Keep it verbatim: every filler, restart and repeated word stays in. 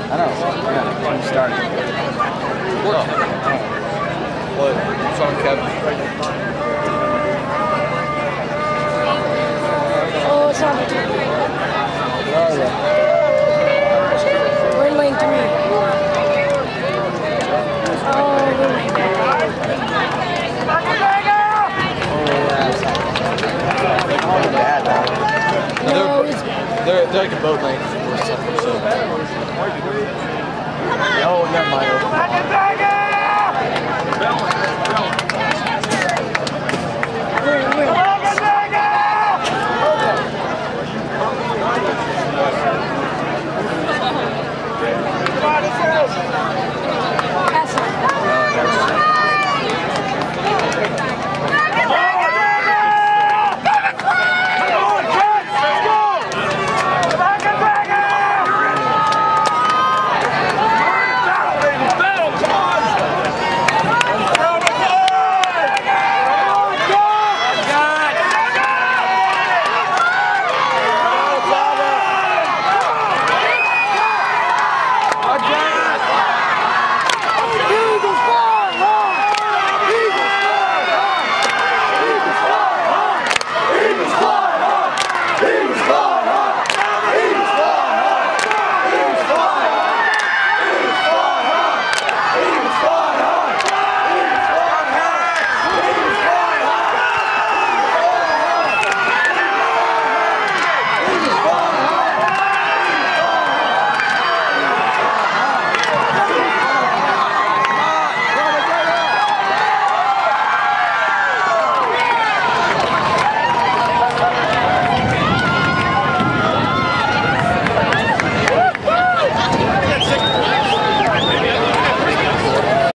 I know. Yeah, I'm starting. Oh. What? What's on Kevin? Oh, it's not the two. Where are they? We're in lane three. Oh, we're lane back. Oh, yeah. No, it's bad. They're, they're like a boat length or something. So.